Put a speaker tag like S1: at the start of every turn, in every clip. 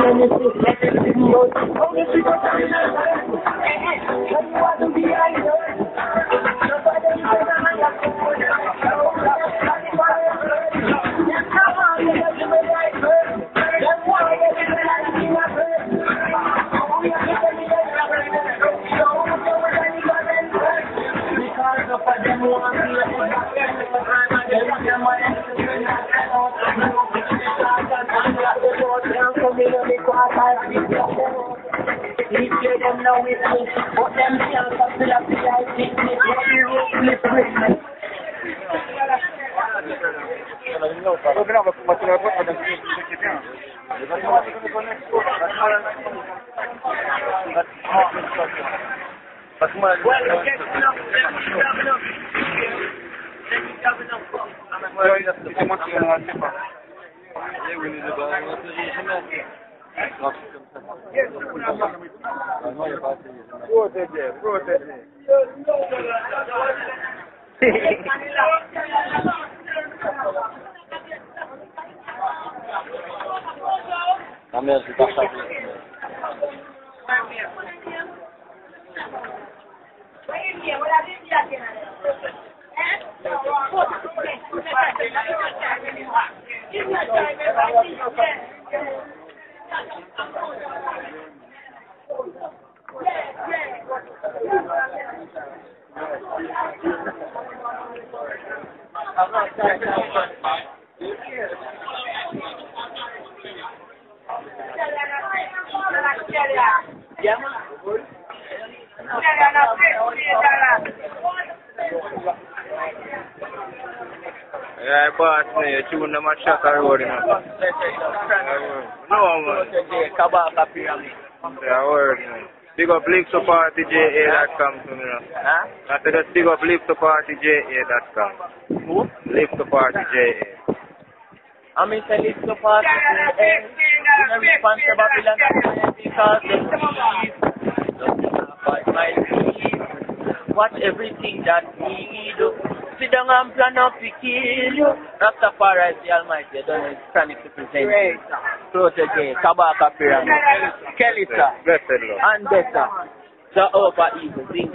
S1: Yeah, boss, you tune them a shot road, you know. No, man. Yeah, word, man. Big up liftthepartyja.com, you know. Huh? I said just big up liftthepartyja.com.
S2: Who?
S1: Liftthepartyja.
S2: I mean, say lift the party. You know, response to Babylon because my peace. Watch everything that we do. Sit down and plan up to kill you. Rastafari is the Almighty. I don't know, it's chronic to present. Great. Protege, Kabaka Pyramid, Kelisa, and better. The over evil thing.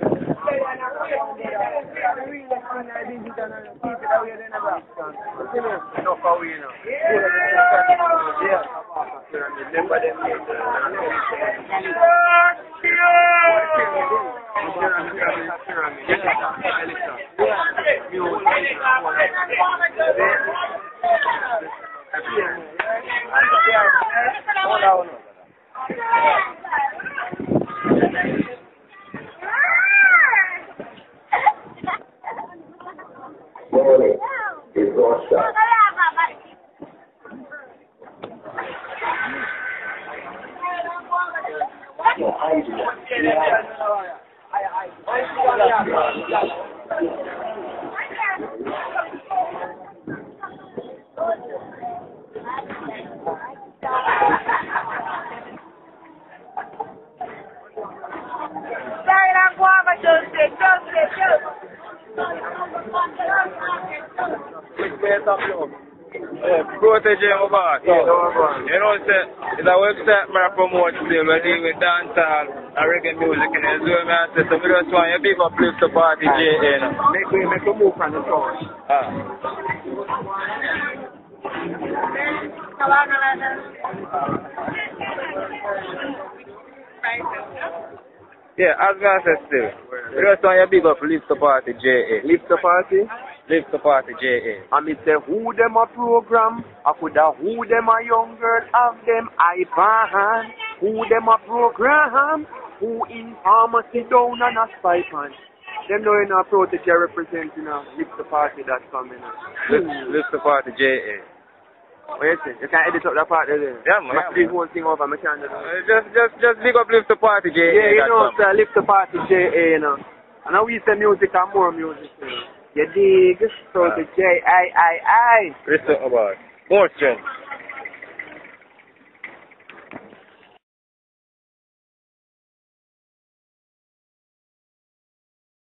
S1: Protege my boss. You know, it's a website I promote still. We deal with dancehall and reggae music in the zoo. I say, so we just want you people to lift the party, J.
S2: Make a move from the floor.
S1: Yeah, as I said still, we just want you people to lift the party, J.
S2: Lift the party?
S1: Lift the party, J.A.
S2: I me say who them a program, I coulda who them a young girl have them iPad. Who them a program, who in pharmacy down and a spy pan. Them know in a protege representing lifttheparty.com, you know.
S1: Lift the party, J.A.
S2: What you say? You can edit up that part there.
S1: Yeah, man.
S2: This whole thing over, I can't do that.
S1: Just big up Lift the Party, J.A.
S2: Yeah, you know, sir, Lift the Party, J.A., you know. And now we say music and more music, you know. You dig? So the J-I-I-I.
S1: Listen about more strength.